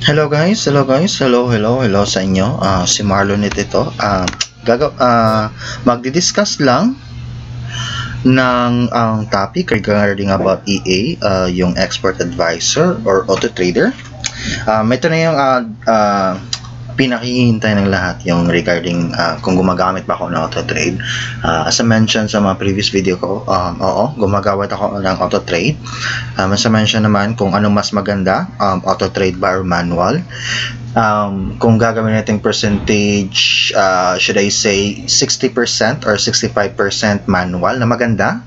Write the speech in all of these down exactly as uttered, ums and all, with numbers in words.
Hello guys, hello guys, hello, hello, hello sa inyo. Uh, si Marlon ito. Uh, gagaw, uh, magdi-discuss lang ng ang um, topic regarding about E A, uh, yung expert advisor or auto trader. Um, ito na yung uh, uh, pinakihintay ng lahat, yung regarding uh, kung gumagamit ba ako ng auto trade. Uh, as I mentioned sa mga previous video ko, um, oo, gumagamit ako ng auto trade. Um, as I mentioned naman kung ano mas maganda, um, auto trade ba or manual. Um, kung gagawin natin percentage, uh, should I say sixty percent or sixty-five percent manual na maganda.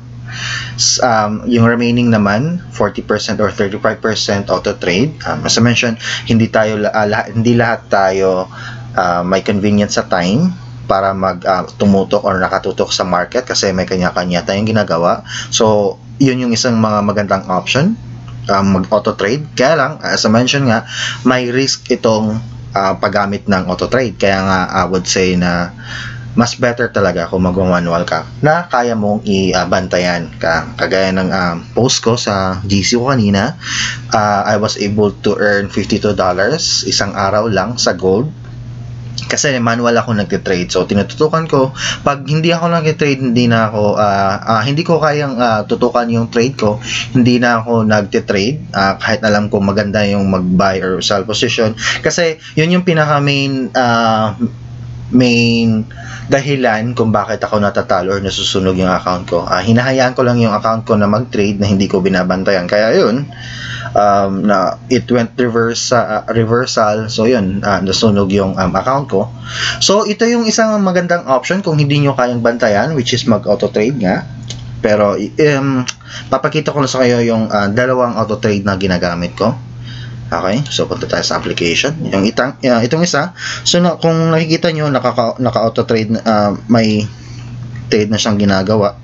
Um, yung remaining naman forty percent or thirty-five percent auto trade. Um, as I mentioned, hindi tayo uh, lahat, hindi lahat tayo uh, may convenience sa time para mag uh, tumutok or nakatutok sa market kasi may kanya-kanya tayong ginagawa. So, yun yung isang mga magandang option, um, mag auto trade. Kaya lang, as I mentioned nga, may risk itong uh, paggamit ng auto trade. Kaya nga, I would say na mas better talaga kung mag-manual ka na kaya mong i-bantayan ka. Kagaya ng um, post ko sa G C ko kanina, uh, I was able to earn fifty-two dollars isang araw lang sa gold kasi manual ako nagte-trade. So tinututukan ko, pag hindi ako nagte-trade, hindi na ako uh, uh, hindi ko kayang uh, tutukan yung trade ko, hindi na ako nagte-trade uh, kahit alam ko maganda yung mag-buy or sell position kasi yun yung pinaka main uh, main dahilan kung bakit ako natatalo or nasusunog yung account ko. Uh, hinahayaan ko lang yung account ko na mag-trade na hindi ko binabantayan. Kaya yun, um, na it went reverse, uh, reversal. So yun, uh, nasunog yung um, account ko. So ito yung isang magandang option kung hindi nyo kayang bantayan, which is mag-auto trade nga. Pero um, papakita ko na sa kayo yung uh, dalawang auto trade na ginagamit ko. Okay, so punta tayo sa application. Yung itang, uh, itong isa, so na, kung nakikita nyo, naka, naka auto trade, uh, may trade na siyang ginagawa.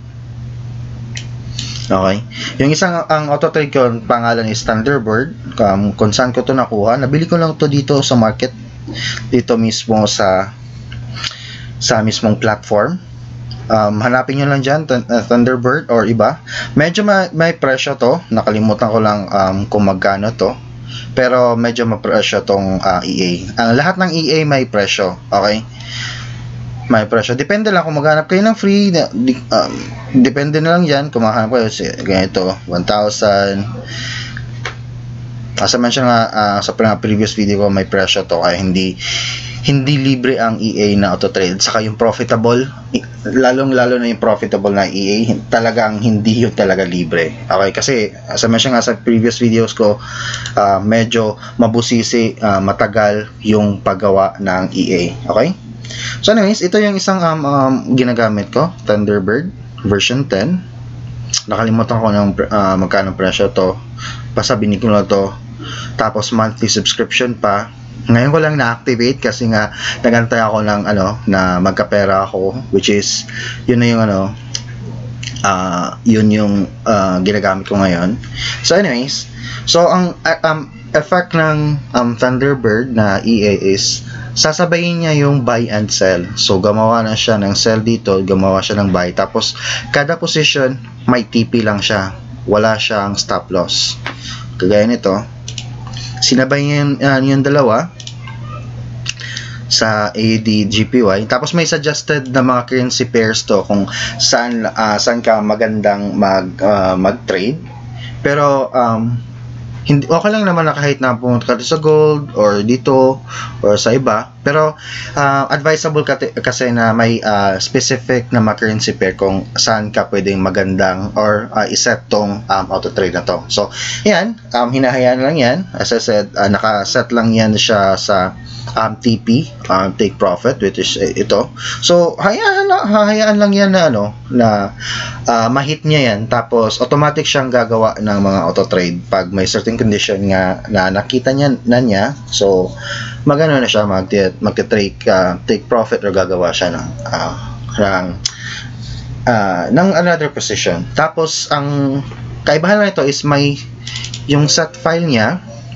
Okay, yung isang ang auto trade ko, pangalan is Thunderbird. Um, kung saan ko to nakuha, nabili ko lang to dito sa market, dito mismo sa sa mismong platform. Um, hanapin nyo lang dyan, uh, Thunderbird or iba. Medyo may, may presyo to, nakalimutan ko lang um, kung magkano to. Pero medyo mapresyo tong uh, E A. Ang lahat ng E A may presyo, okay? May presyo. Depende lang kung maghanap kayo ng free, um, depende na lang yan kung maghanap kayo. Ganito, one thousand. As I mentioned nga uh, sa previous video ko, may presyo to kaya hindi hindi libre ang E A na auto trade. Saka yung profitable, lalong lalo na yung profitable na E A, talagang hindi yun talaga libre. Okay, kasi as I mentioned nga sa previous videos ko, uh, medyo mabusisi, uh, matagal yung paggawa ng E A. Okay, so anyways, ito yung isang um, um, ginagamit ko, Thunderbird version ten. Nakalimutan ko ng uh, magkano presyo to, basta binigyan ko na to, tapos monthly subscription pa. Ngayon ko lang na-activate kasi nga nagantay ako ng ano na magkapera ako, which is yun na yung ano uh, yun yung uh, ginagamit ko ngayon. So anyways, so ang uh, um, effect ng um, Thunderbird na E A is sasabayin niya yung buy and sell. So gumawa na siya ng sell dito, gumawa siya ng buy, tapos kada position may T P lang siya, wala siyang stop loss. Kagaya nito, sinabay niya yung, uh, yung dalawa sa A U D G P Y, tapos may suggested na mga currency pairs to kung saan uh, saan ka magandang mag uh, mag-trade. Pero um, hindi okay lang naman na kahit na pumunta ka sa gold or dito or sa iba, pero uh, advisable ka kasi na may uh, specific na mga currency pair kung saan ka pwedeng magandang or uh, iset tong um, auto trade na to. So yan, um, hinahayaan lang yan. As I said, uh, nakaset lang yan siya sa um, T P, um, take profit, which is uh, ito. So hayaan, hahayaan lang yan na ano na uh, mahit niya yan, tapos automatic siyang gagawa ng mga auto trade pag may certain condition nga na nakita niya na niya. So magano na siya mag magte-take uh, take profit or gagawa siya ng uh, ng uh, ng another position. Tapos ang kaibahan nito is may yung set file niya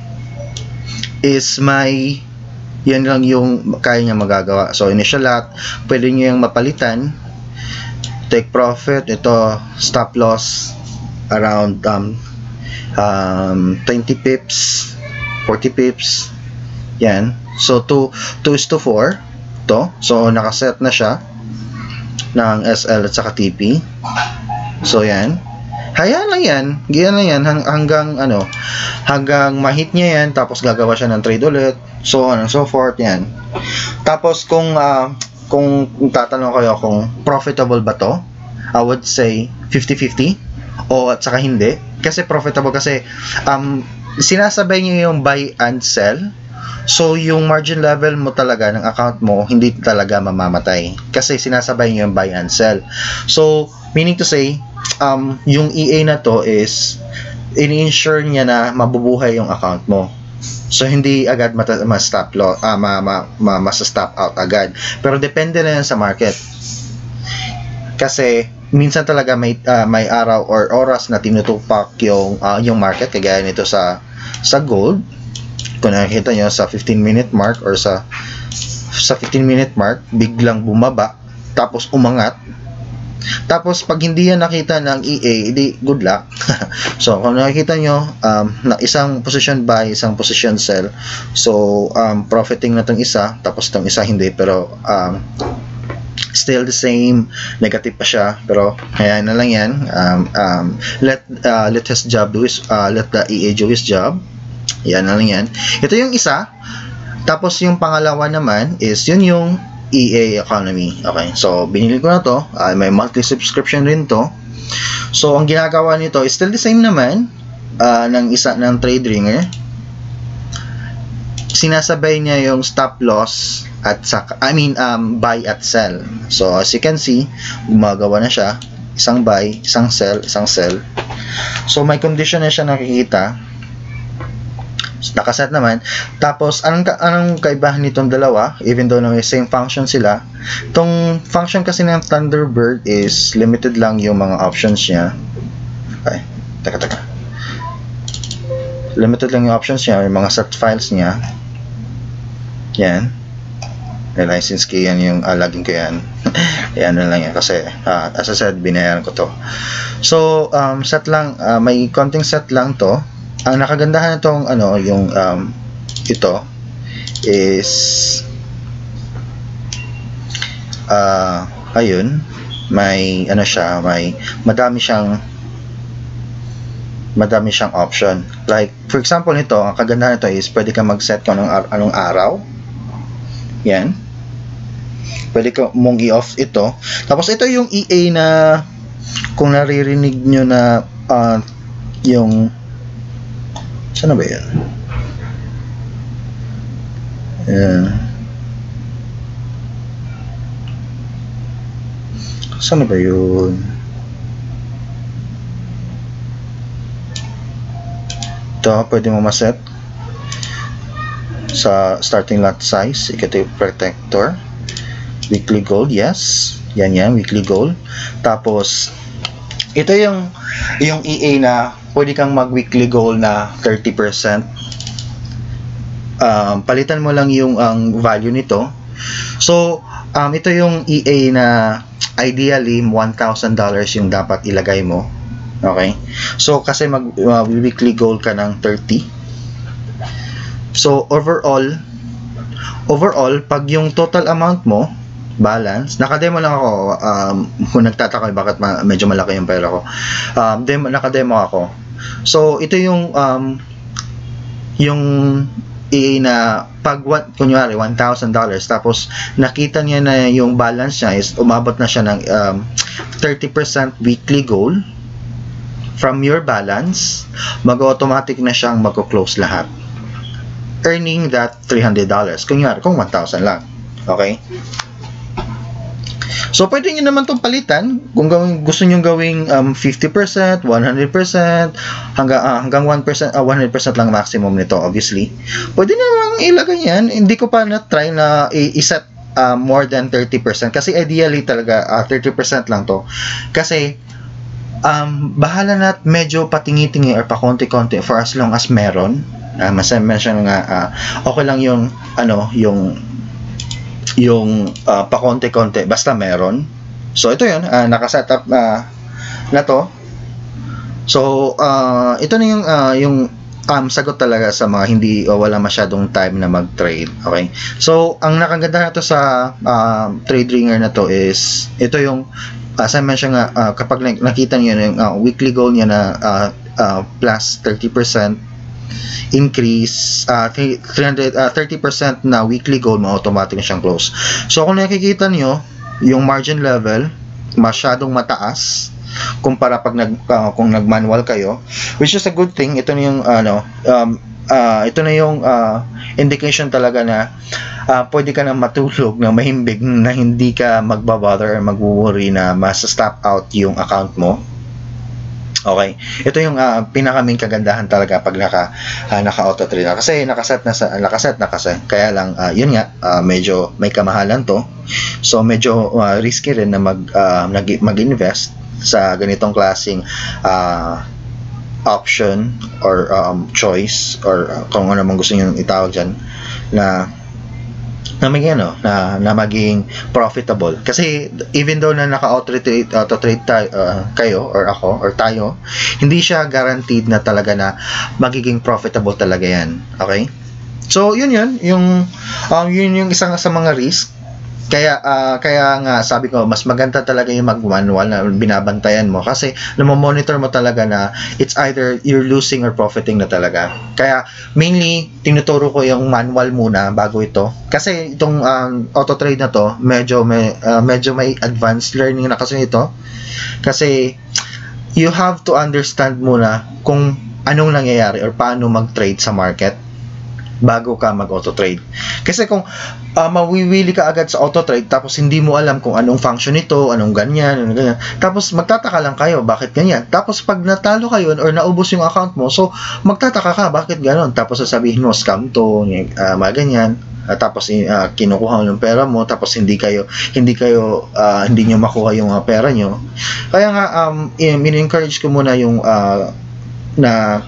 is may yan lang yung kaya niya magagawa. So initial lot, pwede niyo yung mapalitan, take profit, ito stop loss around um, um, twenty pips, forty pips, Yan. So, two is to four. To. So, nakaset na siya ng S L at saka T P. So, yan. Hayaan lang yan. Ganyan lang yan. Hang, hanggang, ano, hanggang ma-hit niya yan. Tapos, gagawa siya ng trade ulit. So on and so forth. Yan. Tapos, kung, uh, kung tatanong kayo kung profitable ba to, I would say fifty fifty. O at saka hindi. Kasi profitable kasi, um, sinasabay niyo yung buy and sell. So, yung margin level mo talaga ng account mo, hindi talaga mamamatay. Kasi sinasabay nyo yung buy and sell. So, meaning to say, um, yung E A na to is, in-insure niya na mabubuhay yung account mo. So, hindi agad ma-stop loss, ah, ma, ma, ma, ma-stop out agad. Pero, depende na yan sa market. Kasi, minsan talaga may, uh, may araw or oras na tinutupak yung, uh, yung market, kagaya nito sa, sa gold. Kung nakikita nyo sa fifteen minute mark or sa sa fifteen minute mark, biglang bumaba, tapos umangat. Tapos pag hindi yan nakita ng E A, edi good luck. So kung nakikita nyo, um, na isang position buy, isang position sell, so um, profiting na tong isa, tapos tong isa hindi, pero um, still the same, negative pa siya, pero kaya na lang yan. um, um, let uh, let his job do his, uh, let the E A do his job. Yan na lang yan. Ito yung isa. Tapos yung pangalawa naman is yun yung E A economy. Okay. So, binili ko na to. Uh, may monthly subscription rin to. So, ang ginagawa nito is still the same naman uh, ng isa ng trade ringer. Sinasabay niya yung stop loss at saka, I mean, um, buy at sell. So, as you can see, gumagawa na siya. Isang buy, isang sell, isang sell. So, may condition na siya nakikita. Nakaset naman. Tapos, anong, anong kaibahan nitong dalawa? Even though may same function sila, itong function kasi ng Thunderbird is limited lang yung mga options niya. Okay, teka teka. Limited lang yung options niya, yung mga set files niya. Yan. May license key yan yung uh, login ko yan. Yan na lang yan kasi uh, as I said, binayaran ko to. So, um, set lang, uh, may konting set lang to. Ang nakagandahan nitong ano, yung um, ito is uh, ayun, may ano siya, may madami siyang madami siyang option. Like for example nito, ang kagandahan nito is pwede kang mag-set kung anong, anong araw. Yan. Pwede ka mong i-off ito. Tapos ito yung E A na kung naririnig nyo na uh, yung saan na ba yan? Ayan. Saan na ba yun? Ito, pwede mo maset sa starting lot size, ikaw protector, weekly goal, yes. Yan yan, weekly goal. Tapos, ito yung yung E A na pwede kang mag-weekly goal na thirty percent. Um, palitan mo lang yung ang value nito. So, um, ito yung E A na ideally one thousand dollars yung dapat ilagay mo. Okay? So, kasi mag-weekly uh, goal ka ng thirty. So, overall, overall, pag yung total amount mo, balance, nakademo lang ako, um, kung nagtataka bakit ma medyo malaki yung pera ko, um, demo, nakademo ako. So, ito yung um, yung E A na pag, kunyari, one thousand dollars, tapos nakita niya na yung balance niya is umabot na siya ng um, thirty percent weekly goal from your balance, mag-automatic na siyang mag-close lahat. Earning that three hundred dollars. Kunyari, kung one thousand lang. Okay? So, pwede nyo naman itong palitan kung gawing, gusto nyo gawing um, fifty percent, one hundred percent, hanggang, uh, hanggang one percent, uh, one hundred percent lang maximum nito, obviously. Pwede naman ilagay yan. Hindi ko pa na-try na i-set uh, more than thirty percent. Kasi ideally talaga, uh, thirty percent lang to. Kasi, um, bahala na medyo patingi-tingi or pa konti-konti for as long as meron. Uh, mas mention nga, uh, okay lang yung, ano, yung yung uh, pakonte-konte basta meron. So ito yun, uh, naka-setup uh, na to. So uh, ito na yung uh, yung um, sagot talaga sa mga hindi o wala masyadong time na mag-trade. Okay? So, ang nakaganda na to sa uh, trade ringer na to is, ito yung, as I mentioned nga, uh, kapag nakita niyo yung uh, weekly goal niya na uh, uh, plus thirty percent increase, uh, three hundred, uh, thirty percent na weekly goal, ma-automatic siyang close. So, kung nakikita niyo yung margin level, masyadong mataas, kumpara pag nag uh, kung nag-manual kayo, which is a good thing. Ito na yung ano um, uh, ito na yung uh, indication talaga na uh, pwede ka na matulog na mahimbing na hindi ka magbabother or magwo-worry na mas-stop out yung account mo. Okay, ito yung uh, pinaka-main kagandahan talaga pag naka uh, naka-auto trade na, kasi nakaset na sa nakaset na kasi, kaya lang uh, yun nga, uh, medyo may kamahalan to, so medyo uh, risky rin na mag uh, mag-invest sa ganitong klaseng uh, option or um, choice or uh, kung ano man gusto niyo itawag dyan, na na maging ano, na, na maging profitable. Kasi even though na naka-auto trade, auto trade tayo, uh, kayo or ako or tayo, hindi siya guaranteed na talaga na magiging profitable talaga yan. Okay? So yun yun, yung um, yun yung isang sa mga risk. Kaya uh, kaya nga sabi ko, mas maganda talaga yung mag-manual na binabantayan mo, kasi namo-monitor mo talaga na it's either you're losing or profiting na talaga. Kaya mainly tinuturo ko yung manual muna bago ito, kasi itong um, auto trade na to medyo may uh, medyo may advanced learning na kasi ito, kasi you have to understand muna kung anong nangyayari or paano mag-trade sa market bago ka mag-auto trade. Kasi kung uh, mawiwili ka agad sa auto trade tapos hindi mo alam kung anong function nito, anong ganyan, anong ganyan, tapos magtataka lang kayo bakit ganyan. Tapos pag natalo kayo or naubos yung account mo, so magtataka ka bakit ganon. Tapos sasabihin mo scam to, uh, mga ganyan. Uh, tapos uh, kinukuha mo yung pera mo, tapos hindi kayo hindi kayo uh, hindi niyo makuha yung uh, pera niyo. Kaya nga um in-encourage ko muna yung uh, na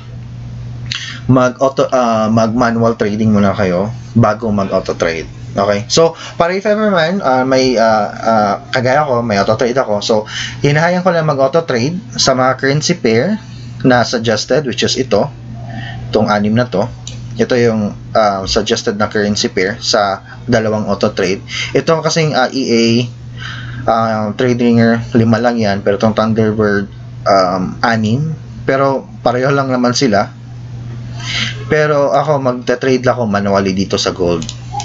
mag auto uh, mag manual trading muna kayo bago mag auto trade. Okay, so para if ever man uh, may uh, uh, kagaya ko, may auto trade ako, so hinahayan ko lang mag auto trade sa mga currency pair na suggested, which is ito, itong anim na to. Ito yung uh, suggested na currency pair sa dalawang auto trade. Ito kasing uh, E A uh, trade ringer, lima lang yan, pero itong Thunderbird um, anim, pero pareho lang naman sila. Pero ako magte-trade lang ako manually dito sa gold.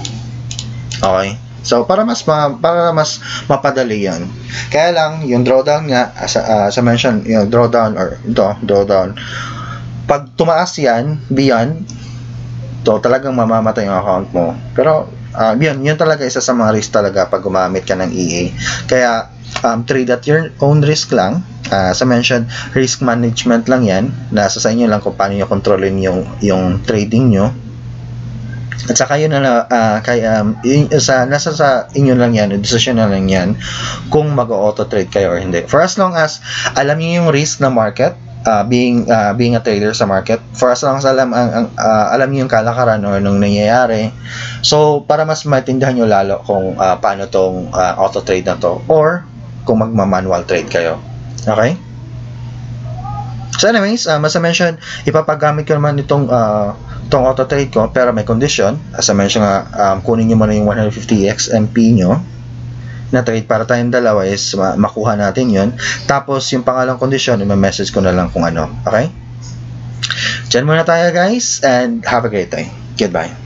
Okay? So para mas ma para mas mapadali 'yan. Kaya lang yung drawdown nga as uh, sa mention, yung drawdown or ito, drawdown. Pag tumaas 'yan beyond, to talagang mamamatay yung account mo. Pero uh, yun, yun talaga isa sa mga risk talaga pag gumamit ka ng E A. Kaya um, trade at your own risk lang. Uh, sa mention, risk management lang yan. Nasa sa inyo lang kung paano nyo kontrolin yung, yung trading nyo. At saka yun na, uh, kaya, um, yun, sa, nasa sa inyo lang yan, decision na lang yan kung mag-auto trade kayo or hindi. For as long as alam niyo yung risk na market, uh, being uh, being a trader sa market, for as long as alam, ang, uh, alam niyo yung kalakaran o anong nangyayari, so para mas maintindihan nyo lalo kung uh, paano tong uh, auto trade na to, or kung magma-manual trade kayo. Okay? So anyways, um, as I mentioned, ipapagamit ko naman itong uh, itong auto trade ko, pero may condition. As I mentioned nga, um, kunin nyo muna yung one hundred fifty X M P nyo na trade para tayong dalawa is ma makuha natin yun. Tapos yung pangalang condition, i-message ko na lang kung ano. Okay? Diyan muna tayo guys, and have a great day. Goodbye.